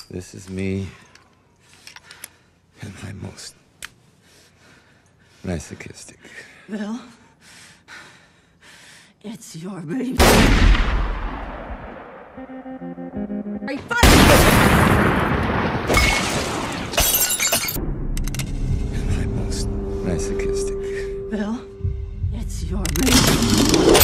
This is me and my most masochistic. Bill, it's your baby. Right, And my most masochistic. Bill, it's your baby.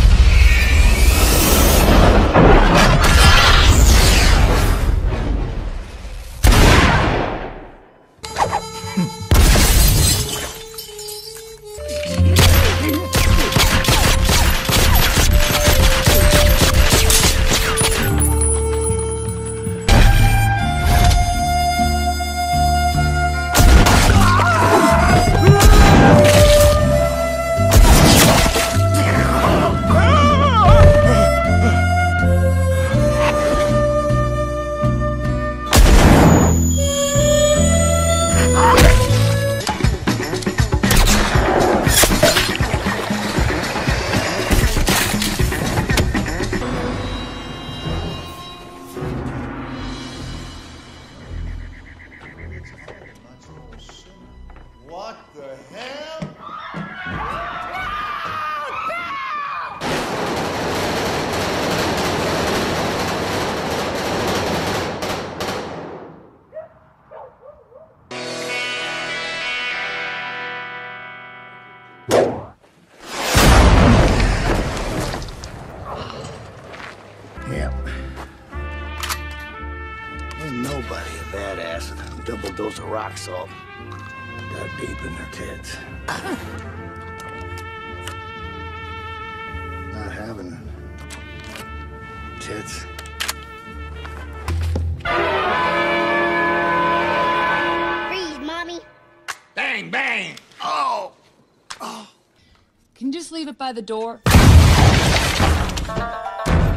What the hell? Yep. Ain't nobody a badass with a double dose of rock salt that deep in their tits. Not having tits. Freeze, Mommy. Bang, bang! Oh! Can you just leave it by the door?